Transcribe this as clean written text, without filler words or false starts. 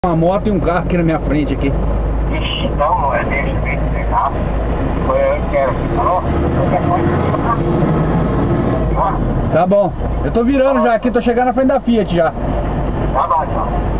Uma moto e um carro aqui na minha frente aqui. Ixi, então não é desse jeito, né? Foi eu que era que falou? Tá bom. Eu tô virando já aqui, tô chegando na frente da Fiat já. Tá bom, então.